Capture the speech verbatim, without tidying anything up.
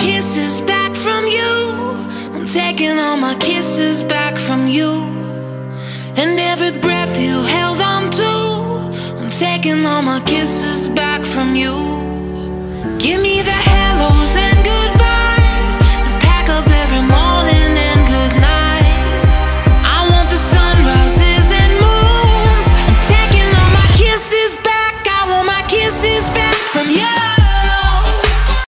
kisses back from you. I'm taking all my kisses back from you. And every breath you held on to, I'm taking all my kisses back from you.